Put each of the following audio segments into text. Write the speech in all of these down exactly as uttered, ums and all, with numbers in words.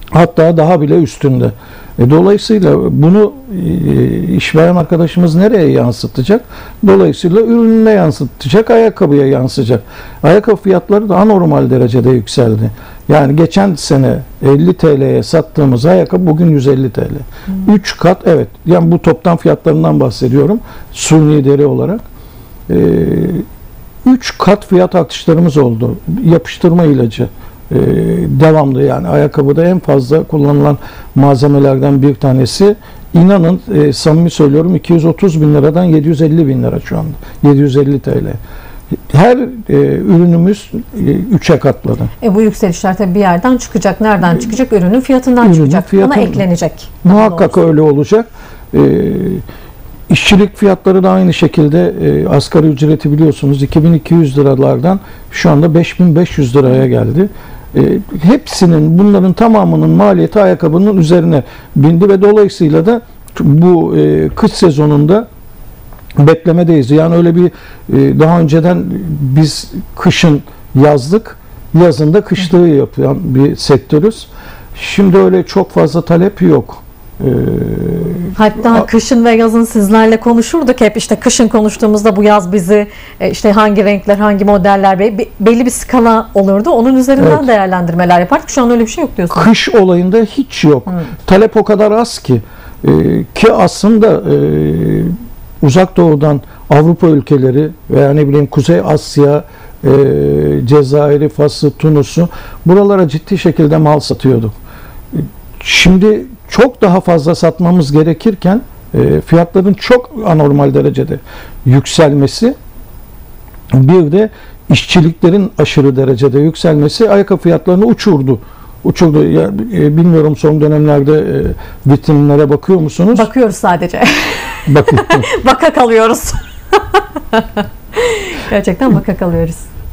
Hatta daha bile üstünde. E, dolayısıyla bunu e, işveren arkadaşımız nereye yansıtacak? Dolayısıyla ürününe yansıtacak, ayakkabıya yansıyacak. Ayakkabı fiyatları da anormal derecede yükseldi. Yani geçen sene elli T L'ye sattığımız ayakkabı bugün yüz elli T L. Hmm. üç kat, evet. Yani bu toptan fiyatlarından bahsediyorum. Suni deri olarak. üç kat fiyat artışlarımız oldu. Yapıştırma ilacı. Ee, devamlı, yani ayakkabıda en fazla kullanılan malzemelerden bir tanesi. İnanın, e, samimi söylüyorum, iki yüz otuz bin liradan yedi yüz elli bin lira şu anda. yedi yüz elli T L. Her e, ürünümüz e, üçe katladı. E bu yükselişler tabii bir yerden çıkacak. Nereden çıkacak? Ürünün fiyatından Ürünün çıkacak. fiyatı, ona eklenecek. Muhakkak öyle olacak. E, işçilik fiyatları da aynı şekilde, e, asgari ücreti biliyorsunuz iki bin iki yüz liralardan şu anda beş bin beş yüz liraya geldi. E, hepsinin, bunların tamamının maliyeti ayakkabının üzerine bindi ve dolayısıyla da bu e, kış sezonunda beklemedeyiz. Yani öyle bir e, daha önceden biz kışın yazlık, yazında kışlığı yapan bir sektörüz. Şimdi öyle çok fazla talep yok. Ee, Hatta a- kışın ve yazın sizlerle konuşurduk hep, işte kışın konuştuğumuzda bu yaz bizi işte hangi renkler, hangi modeller, belli bir skala olurdu. Onun üzerinden evet. değerlendirmeler yapardık. Şu an öyle bir şey yok diyorsunuz. Kış olayında hiç yok. Hmm. Talep o kadar az ki ee, ki aslında e, Uzak Doğu'dan Avrupa ülkeleri veya ne bileyim Kuzey Asya, e, Cezayir'i, Fas'ı, Tunus'u, buralara ciddi şekilde mal satıyorduk. Şimdi çok daha fazla satmamız gerekirken e, fiyatların çok anormal derecede yükselmesi, bir de işçiliklerin aşırı derecede yükselmesi ayakkabı fiyatlarını uçurdu. Uçurdu. Ya, e, bilmiyorum, son dönemlerde e, vitrinlere bakıyor musunuz? Bakıyoruz sadece. Bakın. Baka kalıyoruz. Gerçekten baka kalıyoruz.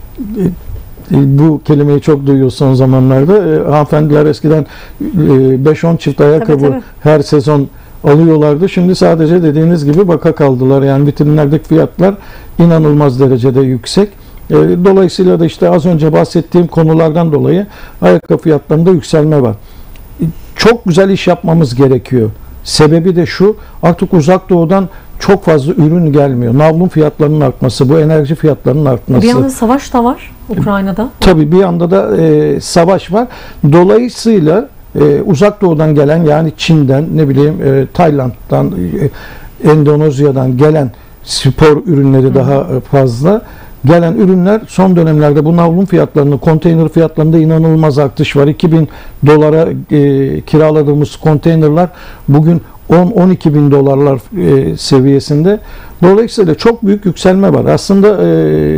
Bu kelimeyi çok duyuyoruz son zamanlarda. E, hanımefendiler eskiden e, beş on çift ayakkabı tabii, tabii. her sezon alıyorlardı. Şimdi sadece dediğiniz gibi baka kaldılar. Yani vitrinlerdeki fiyatlar inanılmaz derecede yüksek. E, dolayısıyla da işte az önce bahsettiğim konulardan dolayı ayakkabı fiyatlarında yükselme var. E, çok güzel iş yapmamız gerekiyor. Sebebi de şu: artık Uzak Doğu'dan çok fazla ürün gelmiyor. Navlun fiyatlarının artması, bu enerji fiyatlarının artması. Bir yanda savaş da var Ukrayna'da. Tabii bir yanda da e, savaş var. Dolayısıyla e, Uzak Doğu'dan gelen, yani Çin'den, ne bileyim e, Tayland'dan, e, Endonezya'dan gelen spor ürünleri Hı. daha fazla. Gelen ürünler son dönemlerde bu navlun fiyatlarını, konteyner fiyatlarında inanılmaz artış var. iki bin dolara e, kiraladığımız konteynerler bugün on on iki bin dolarlar e, seviyesinde. Dolayısıyla çok büyük yükselme var. Aslında e,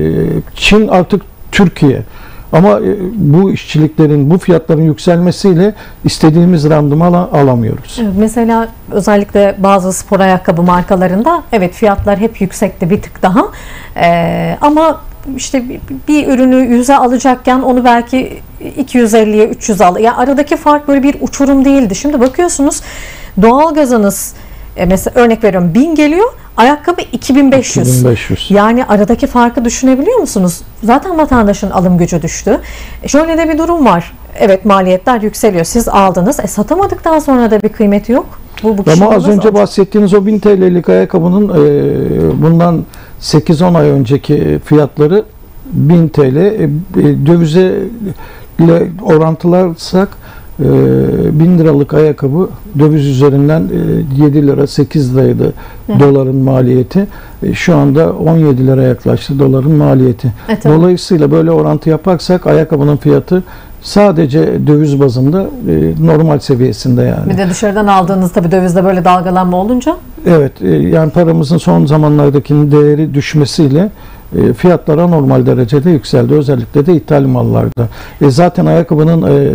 Çin artık Türkiye. Ama e, bu işçiliklerin, bu fiyatların yükselmesiyle istediğimiz randımanı alamıyoruz. Evet, mesela özellikle bazı spor ayakkabı markalarında evet fiyatlar hep yüksekti bir tık daha. Ee, ama işte bir, bir ürünü yüze alacakken onu belki iki yüz elliye üç yüz al. Yani aradaki fark böyle bir uçurum değildi. Şimdi bakıyorsunuz doğalgazınız e, mesela örnek veriyorum bin geliyor, ayakkabı iki bin beş yüz. iki bin beş yüz. Yani aradaki farkı düşünebiliyor musunuz? Zaten vatandaşın alım gücü düştü. E şöyle de bir durum var. Evet, maliyetler yükseliyor. Siz aldınız. E satamadıktan sonra da bir kıymeti yok. Bu, bu Ama az önce bahsettiğiniz o bin T L'lik ayakkabının e, bundan sekiz on ay önceki fiyatları bin T L. E, dövize ile orantılarsak e, bin liralık ayakkabı döviz üzerinden e, yedi lira sekiz liraydı Hı. doların maliyeti. E, şu anda on yedi lira yaklaştı doların maliyeti. E, Dolayısıyla böyle orantı yaparsak ayakkabının fiyatı sadece döviz bazında e, normal seviyesinde yani. Bir de dışarıdan aldığınız tabii dövizde böyle dalgalanma olunca. Evet, e, yani paramızın son zamanlardaki değeri düşmesiyle e, fiyatlar anormal derecede yükseldi. Özellikle de ithal mallarda. E, zaten ayakkabının e,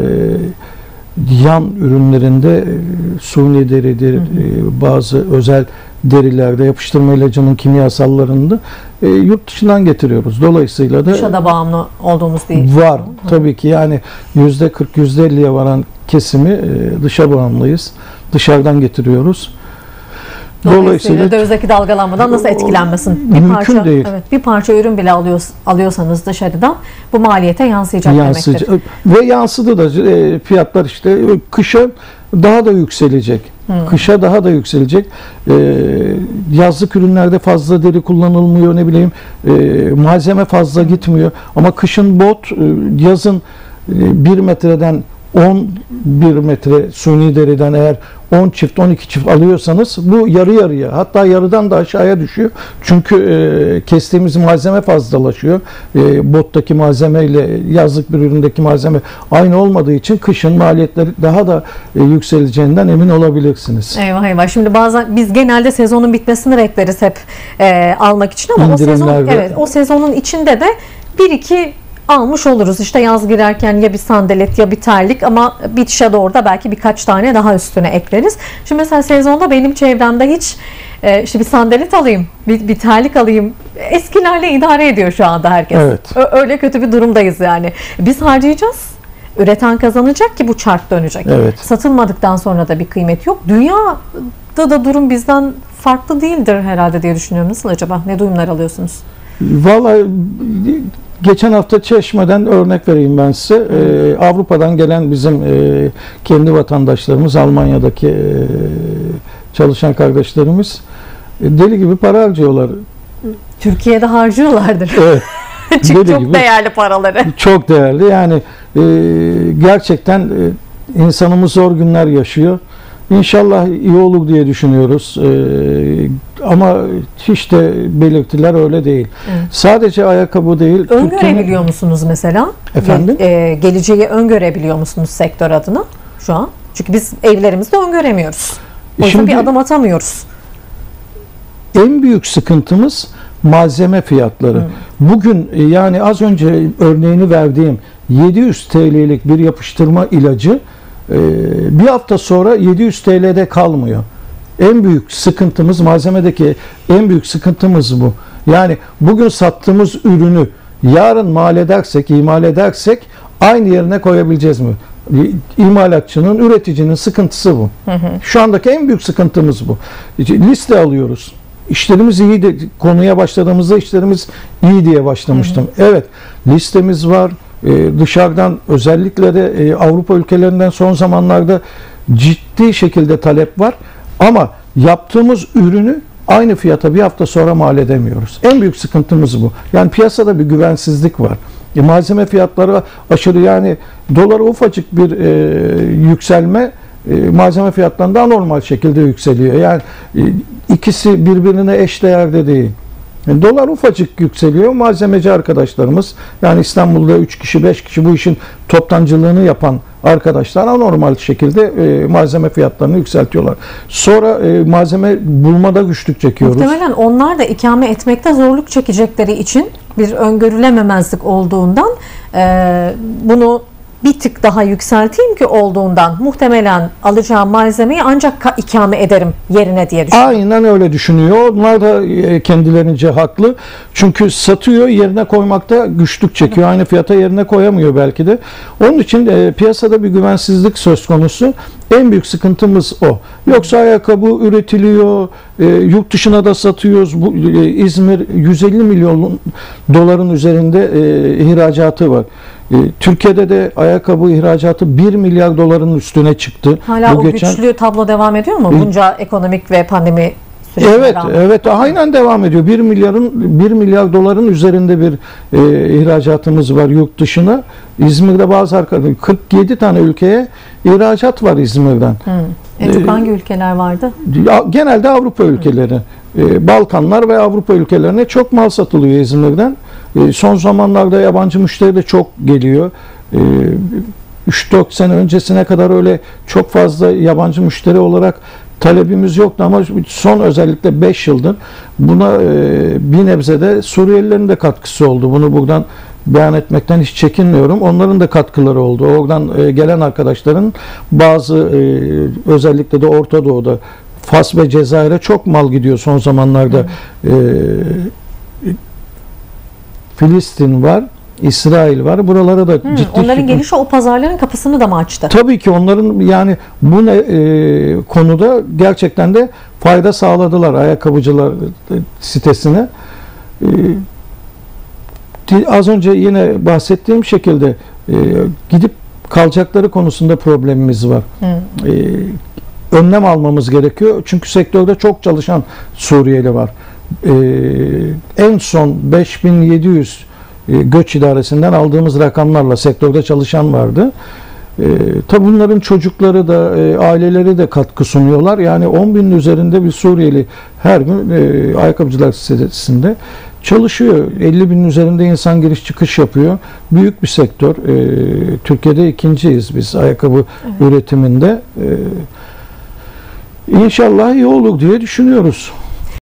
yan ürünlerinde e, suni deridir, hı hı. E, bazı özel derilerde, yapıştırma ilacının kimyasallarında e, yurt dışından getiriyoruz. Dolayısıyla da dışa da bağımlı olduğumuz değil. Var. Hı. Tabii ki yani yüzde kırk yüzde elliye varan kesimi e, dışa bağımlıyız. Dışarıdan getiriyoruz. Dolayısıyla, Dolayısıyla dövizdeki dalgalanmadan nasıl etkilenmesin? Bir mümkün parça, değil. Evet, bir parça ürün bile alıyors, alıyorsanız dışarıdan bu maliyete yansıyacak yansıyacak. demektir. Ve yansıdı da e, fiyatlar işte e, kışa daha da yükselecek. Hmm. Kışa daha da yükselecek. E, yazlık ürünlerde fazla deri kullanılmıyor, ne bileyim e, malzeme fazla gitmiyor. Ama kışın bot, e, yazın e, bir metreden on bir metre suni deriden eğer on çift on iki çift alıyorsanız bu yarı yarıya, hatta yarıdan da aşağıya düşüyor. Çünkü e, kestiğimiz malzeme fazlalaşıyor. E, bottaki malzeme ile yazlık bir üründeki malzeme aynı olmadığı için kışın maliyetleri daha da e, yükseleceğinden emin olabilirsiniz. Eyvah eyvah. Şimdi bazen biz genelde sezonun bitmesini bekleriz hep e, almak için ama o sezon, İndirimlerde. evet, o sezonun içinde de bir iki almış oluruz. İşte yaz girerken ya bir sandalet ya bir terlik, ama bitişe doğru da belki birkaç tane daha üstüne ekleriz. Şimdi mesela sezonda benim çevremde hiç e, işte bir sandalet alayım, bir, bir terlik alayım. Eskilerle idare ediyor şu anda herkes. Evet. Ö- öyle kötü bir durumdayız yani. Biz harcayacağız. Üreten kazanacak ki bu çark dönecek. Evet. Satılmadıktan sonra da bir kıymet yok. Dünyada da durum bizden farklı değildir herhalde diye düşünüyorum. Nasıl acaba? Ne duyumlar alıyorsunuz? Vallahi geçen hafta Çeşme'den örnek vereyim ben size. Ee, Avrupa'dan gelen bizim e, kendi vatandaşlarımız, Almanya'daki e, çalışan kardeşlerimiz e, deli gibi para harcıyorlar. Türkiye'de harcıyorlardır. Evet. Çünkü deli çok gibi. değerli paraları. Çok değerli. Yani e, gerçekten e, insanımız zor günler yaşıyor. İnşallah iyi olur diye düşünüyoruz. Ee, ama hiç de belirtiler öyle değil. Evet. Sadece ayakkabı değil. Öngörebiliyor musunuz mesela? Efendim? Ge- e, geleceği öngörebiliyor musunuz sektör adına şu an? Çünkü biz evlerimizde öngöremiyoruz. O yüzden Şimdi- bir adım atamıyoruz. En büyük sıkıntımız malzeme fiyatları. Hı. Bugün e, yani az önce örneğini verdiğim yedi yüz T L'lik bir yapıştırma ilacı e, bir hafta sonra yedi yüz T L'de kalmıyor. En büyük sıkıntımız, malzemedeki en büyük sıkıntımız bu. Yani bugün sattığımız ürünü yarın mal edersek, imal edersek aynı yerine koyabileceğiz mi? İmalatçının, üreticinin sıkıntısı bu. Hı hı. Şu andaki en büyük sıkıntımız bu. Liste alıyoruz. İşlerimiz iyi de, konuya başladığımızda işlerimiz iyi diye başlamıştım. Hı hı. Evet, listemiz var. Ee, dışarıdan, özellikle de e, Avrupa ülkelerinden son zamanlarda ciddi şekilde talep var. Ama yaptığımız ürünü aynı fiyata bir hafta sonra mal edemiyoruz. En büyük sıkıntımız bu. Yani piyasada bir güvensizlik var. E, malzeme fiyatları aşırı, yani dolara ufacık bir e, yükselme e, malzeme fiyatlarında anormal şekilde yükseliyor. Yani e, ikisi birbirine eşdeğerde değil. Yani dolar ufacık yükseliyor. Malzemeci arkadaşlarımız, yani İstanbul'da üç kişi beş kişi bu işin toptancılığını yapan arkadaşlar anormal şekilde e, malzeme fiyatlarını yükseltiyorlar. Sonra e, malzeme bulmada güçlük çekiyoruz. Muhtemelen onlar da ikame etmekte zorluk çekecekleri için, bir öngörülememezlik olduğundan e, bunu bir tık daha yükselteyim ki olduğundan muhtemelen alacağım malzemeyi ancak ka- ikame ederim yerine diye düşünüyorum. Aynen öyle düşünüyor. Onlar da e, kendilerince haklı. Çünkü satıyor, yerine koymakta güçlük çekiyor. Aynı fiyata yerine koyamıyor belki de. Onun için e, piyasada bir güvensizlik söz konusu. En büyük sıkıntımız o. Yoksa ayakkabı üretiliyor, e, yurt dışına da satıyoruz. Bu e, İzmir yüz elli milyon doların üzerinde e, ihracatı var. E, Türkiye'de de ayakkabı ihracatı bir milyar doların üstüne çıktı. Hala Bu o geçen... güçlü tablo devam ediyor mu? Bunca ekonomik ve pandemi sürecine Evet, rağmen. evet, aynen devam ediyor. bir milyarın bir milyar doların üzerinde bir e, ihracatımız var yurt dışına. İzmir'de bazı arkadaşlar kırk yedi tane ülkeye ihracat var İzmir'den. Hı. En çok Ee, hangi ülkeler vardı? Ya, genelde Avrupa ülkeleri. E, Balkanlar ve Avrupa ülkelerine çok mal satılıyor İzmir'den. E, son zamanlarda yabancı müşteri de çok geliyor. E, üç dört sene öncesine kadar öyle çok fazla yabancı müşteri olarak talebimiz yoktu ama son özellikle beş yıldır buna e, bir nebze de Suriyelilerin de katkısı oldu. Bunu buradan beyan etmekten hiç çekinmiyorum. Onların da katkıları oldu. Oradan e, gelen arkadaşların bazı e, özellikle de Orta Doğu'da Fas ve Cezayir'e çok mal gidiyor son zamanlarda. E, Filistin var. İsrail var. Buralara da Hmm, ciddi onların şekilde- gelişi o pazarların kapısını da mı açtı? Tabii ki onların yani bu ne, e, konuda gerçekten de fayda sağladılar ayakkabıcılar e, sitesine. E, di- az önce yine bahsettiğim şekilde e, gidip kalacakları konusunda problemimiz var. Hmm. E, önlem almamız gerekiyor. Çünkü sektörde çok çalışan Suriyeli var. E, en son beş bin yedi yüz e, göç idaresinden aldığımız rakamlarla sektörde çalışan vardı. E, tabi bunların çocukları da e, aileleri de katkı sunuyorlar. Yani on binin üzerinde bir Suriyeli her gün e, ayakkabıcılar sitesinde çalışıyor. elli binin üzerinde insan giriş çıkış yapıyor. Büyük bir sektör. E, Türkiye'de ikinciyiz biz ayakkabı Evet. üretiminde. E, İnşallah iyi olur diye düşünüyoruz.